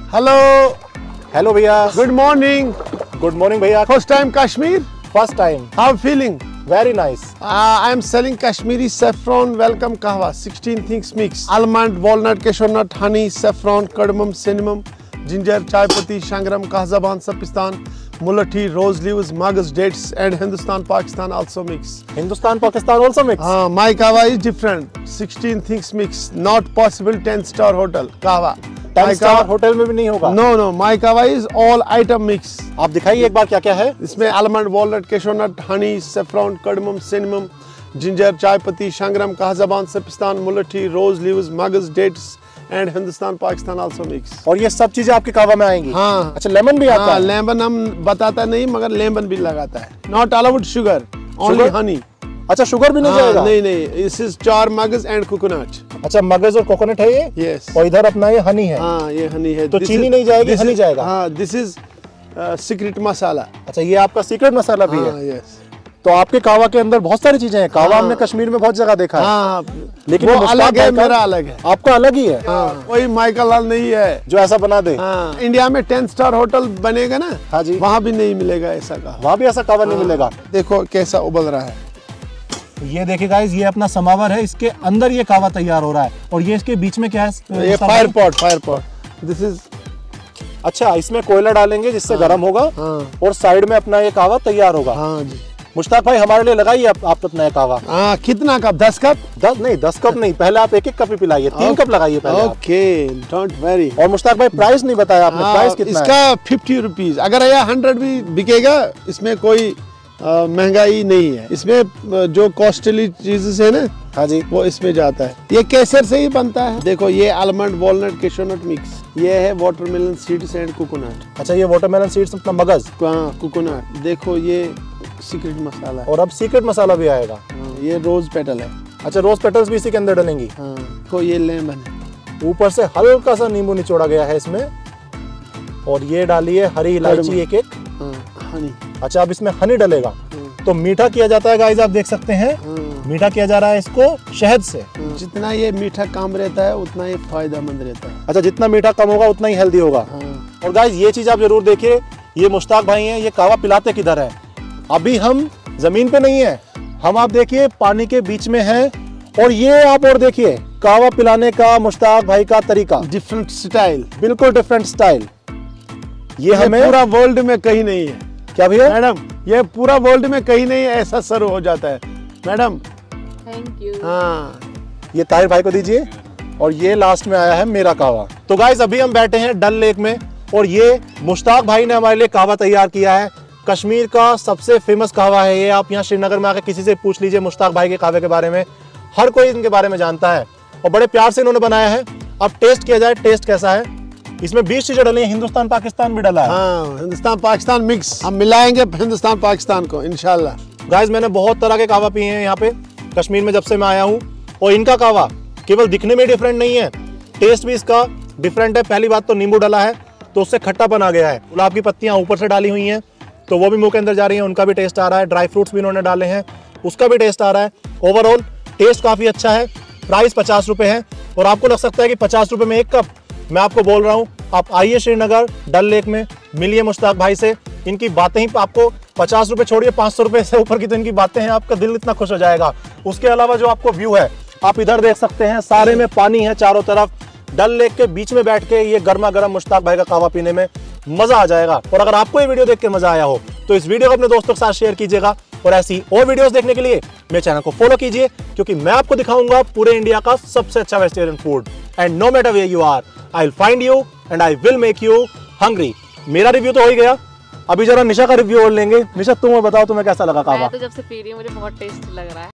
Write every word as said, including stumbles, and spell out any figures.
Hello hello भैया। Good morning. Good morning भैया। First time Kashmir? First time. How feeling? Very nice. I am selling Kashmiri saffron welcome kahwa. sixteen things mix. Almond, walnut, cashew nut, honey, saffron, cardamom, cinnamon, ginger, chai patti, shangram, kahzaban, sapistan, mulati, rose leaves, magas, dates, and Hindustan, Pakistan also mix. Hindustan, Pakistan also mix. Uh, my kahwa is different. sixteen things mix. Not possible ten star hotel kahwa. ten star hotel में भी नहीं होगा। No no, my kahwa is all item mix. आप दिखाइए एक बार क्या क्या है इसमें almond, walnut, cashew nut, honey, saffron, cardamom, cinnamon, ginger, chai patti, shangram, kahzaban, sapistan, mulati, rose leaves, magas, dates, and Hindustan, Pakistan also mix. और ये सब चीजें आपके कहवा में आएंगी। हाँ। अच्छा, लेमन भी आता है? लेमन हम बताता नहीं मगर लेमन भी लगाता है। Not allowed sugar, only honey. अच्छा, शुगर भी नहीं जाएगा? नहीं नहीं, this is चार मगज एंड कोकोनट। अच्छा, मगज और कोकोनट है ये? Yes. और इधर अपना ये हनी है। हाँ, ये हनी है। तो चीनी नहीं जाएगी, हनी जाएगा? हाँ, दिस इज सीक्रेट मसाला। अच्छा, ये आपका सीक्रेट मसाला भी है? यस। तो आपके कहवा के अंदर बहुत सारी चीजें हैं। कहवा हमने कश्मीर में बहुत जगह देखा है। हाँ, लेकिन वो अलग है, मेरा अलग है। आपका अलग ही है। हाँ, कोई माइकल लाल नहीं है जो ऐसा बना दे। हाँ, इंडिया में टेन स्टार होटल बनेगा ना? हाँ जी। वहाँ भी नहीं मिलेगा ऐसा का। वहाँ भी ऐसा कहवा नहीं मिलेगा। देखो कैसा उबल रहा है। ये देखिए गाइस, ये अपना समावर है, इसके अंदर ये कहवा तैयार हो रहा है। और ये इसके बीच में क्या है? ये fire pot. Fire pot this is. अच्छा, इसमें कोयला डालेंगे जिससे हाँ, गर्म होगा। हाँ, और साइड में अपना ये कहवा तैयार होगा। हाँ जी। मुश्ताक भाई, हमारे लिए लगाइए आप, आप अपना ये कहवा। हाँ, कितना कप? दस कप? दस नहीं, दस कप नहीं, पहले आप एक एक कप ही पिलाइए। तीन कप लगाइए पहले। Okay, don't worry. और मुश्ताक भाई, प्राइस नहीं बताया आपने। हाँ, प्राइस कितना इसका है? Fifty rupees. अगर यह हंड्रेड भी बिकेगा, इसमें कोई महंगाई नहीं है। इसमें जो कॉस्टली चीजेस है ना, हाँ जी, वो इसमें जाता है। ये केसर से ही बनता है। देखो, ये almond, walnut, cashew nut mix. ये है वाटरमेलन सीड्स एंड कोकोनट। अच्छा, ये वाटरमेलन सीड्स अपना मगज। हाँ, कोकोनट। देखो, ये सीक्रेट मसाला है। और अब सीक्रेट मसाला भी आएगा। हाँ, ये रोज पेटल है। अच्छा, रोज पेटल्स भी इसी के अंदर डलेंगी। हाँ, तो ये लेमन है। ऊपर से हल्का सा नींबू निचोड़ा गया है इसमें। और ये डालिए हरी इलायची एक एक। हाँ, हनी। अच्छा, अब इसमें हनी डलेगा। तो मीठा किया जाता है गाइस, आप देख सकते हैं। मीठा किया जा रहा है इसको शहद से। जितना ये मीठा कम रहता है उतना ये फायदेमंद रहता है। अच्छा, जितना मीठा कम होगा उतना ही हेल्दी होगा। और गाइस, ये चीज आप जरूर देखिए, ये मुश्ताक भाई हैं, ये कहवा पिलाते किधर है? अभी हम जमीन पे नहीं है, हम आप देखिए पानी के बीच में हैं। और ये आप और देखिए कहवा पिलाने का मुश्ताक भाई का तरीका, डिफरेंट स्टाइल, बिल्कुल डिफरेंट स्टाइल। ये, ये हमें पूरा वर्ल्ड में कहीं नहीं है। क्या भैया? मैडम, ये पूरा वर्ल्ड में कहीं नहीं ऐसा सर्व हो जाता है मैडम। Thank you. हाँ, ये ताहिर भाई को दीजिए। और ये लास्ट में आया है मेरा कहवा। तो गाइस, अभी हम बैठे हैं डल लेक में और ये मुश्ताक भाई ने हमारे लिए कहवा तैयार किया है। कश्मीर का सबसे फेमस कहवा है ये। आप यहाँ श्रीनगर में आकर किसी से पूछ लीजिए मुश्ताक भाई के कहवे के बारे में, हर कोई इनके बारे में जानता है। और बड़े प्यार से इन्होंने बनाया है। अब टेस्ट किया जाए, टेस्ट कैसा है? इसमें बीस चीजें डली हैं, हिंदुस्तान पाकिस्तान भी डला है। हाँ, हिंदुस्तान पाकिस्तान मिक्स। हम मिलाएंगे हिंदुस्तान पाकिस्तान को इंशाल्लाह। गाइस, मैंने बहुत तरह के कहवा पिए हैं यहाँ पे कश्मीर में जब से मैं आया हूँ। और इनका कहवा केवल दिखने में डिफरेंट नहीं है, टेस्ट भी इसका डिफरेंट है। पहली बात तो नींबू डला है तो उससे खट्टापन आ गया है। गुलाब की पत्तियाँ ऊपर से डाली हुई हैं तो वो भी मुंह के अंदर जा रही हैं, उनका भी टेस्ट आ रहा है। ड्राई फ्रूट्स भी इन्होंने डाले हैं, उसका भी टेस्ट आ रहा है। ओवरऑल टेस्ट काफ़ी अच्छा है। प्राइस पचास रुपये है। और आपको लग सकता है कि पचास रुपये में एक कप, मैं आपको बोल रहा हूँ, आप आइए श्रीनगर डल लेक में, मिलिए मुश्ताक भाई से। इनकी बातें ही आपको पचास रुपये छोड़िए, पाँच सौ रुपये से ऊपर की तो इनकी बातें हैं, आपका दिल इतना खुश हो जाएगा। उसके अलावा जो आपको व्यू है, आप इधर देख सकते हैं, सारे में पानी है चारों तरफ। डल लेक के बीच में बैठ के ये गर्मा गर्म मुश्ताक भाई का कहवा पीने में मजा आ जाएगा। और अगर आपको ये वीडियो देख के मजा आया हो तो इस वीडियो को अपने दोस्तों के साथ शेयर कीजिएगा। और ऐसी और वीडियोस देखने के लिए मेरे चैनल को फॉलो कीजिए, क्योंकि मैं आपको दिखाऊंगा पूरे इंडिया का सबसे अच्छा vegetarian food. And no matter where you are, I will find you and I will make you hungry. मेरा रिव्यू तो हो ही गया, अभी जरा निशा का रिव्यू और लेंगे। निशा, तुम बताओ तुम्हें कैसा लगा कहवा? मैं तो जब से पी रही हूँ मुझे बहुत टेस्टी लग रहा है।